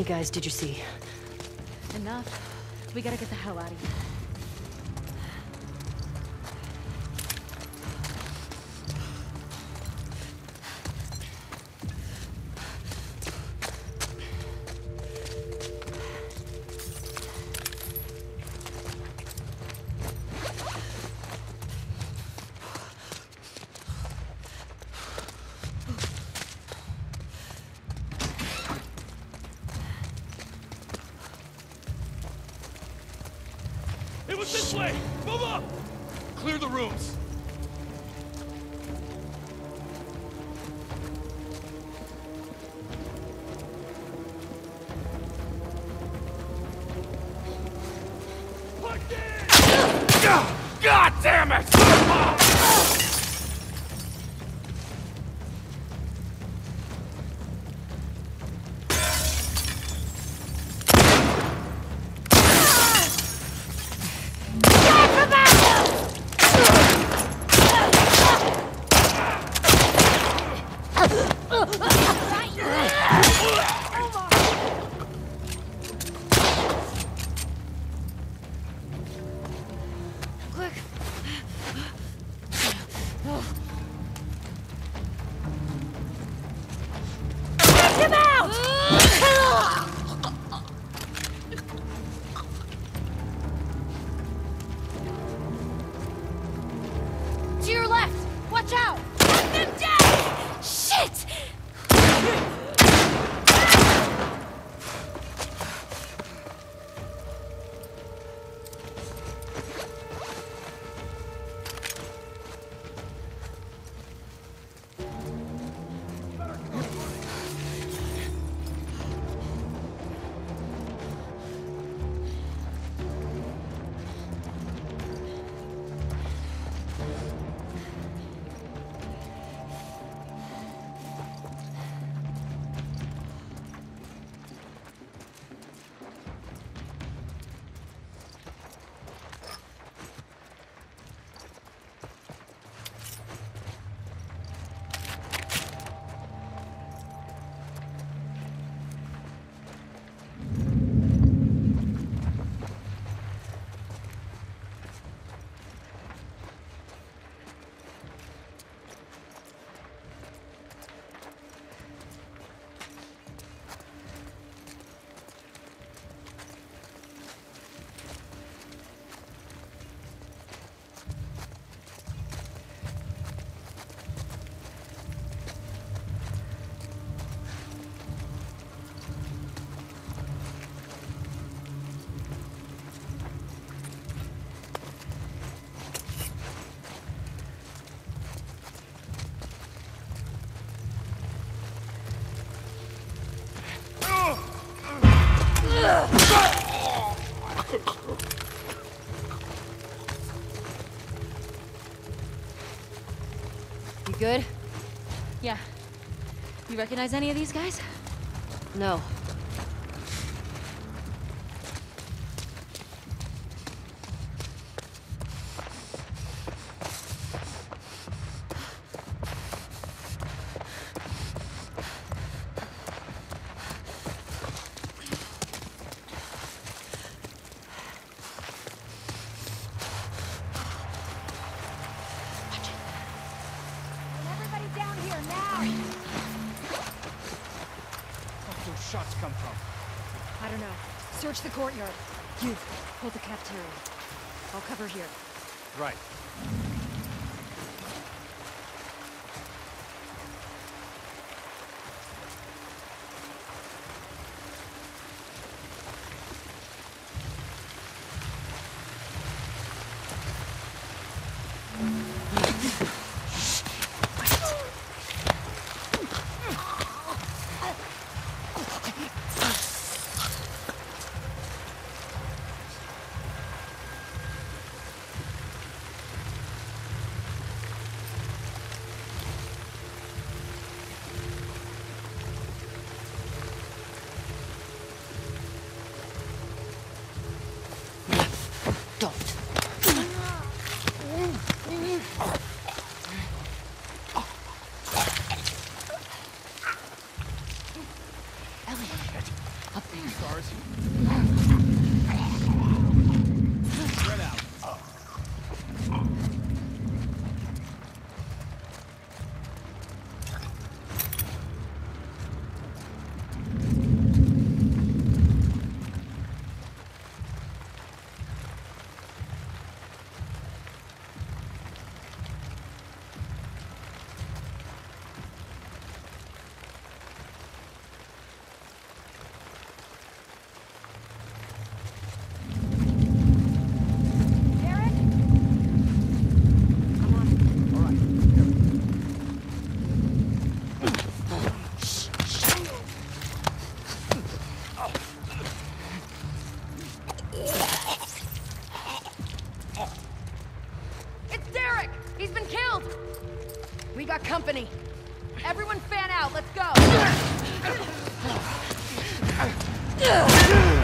guys did you see? Enough. We gotta get the hell out of here. It was this way! Move up! Clear the rooms. God damn it! To your left! Watch out! Let them down! Shit! You good? Yeah. You recognize any of these guys? No. Everybody down here now! Where'd those shots come from? I don't know. Search the courtyard. You, hold the cafeteria. I'll cover here. Right. It's Derek! He's been killed! We got company. Everyone fan out, let's go!